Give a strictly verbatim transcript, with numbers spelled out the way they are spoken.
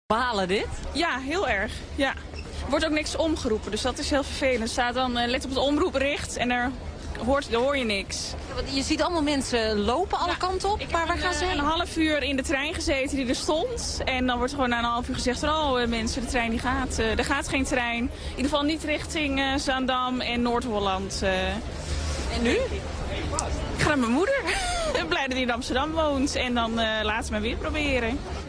Balen dit? Ja, heel erg. Ja. Er wordt ook niks omgeroepen, dus dat is heel vervelend. Er staat dan, uh, let op het omroepbericht en daar, hoort, daar hoor je niks. Ja, want je ziet allemaal mensen lopen alle Ja, kanten op, ik maar heb waar een, gaan ze uh, heen? een half uur in de trein gezeten die er stond. En dan wordt er gewoon na een half uur gezegd, oh uh, mensen, de trein die gaat. Uh, er gaat geen trein. In ieder geval niet richting uh, Zaandam en Noord-Holland. Uh. En nu? Ik ga naar mijn moeder. Ik ben blij dat hij in Amsterdam woont. En dan uh, laten we maar weer proberen.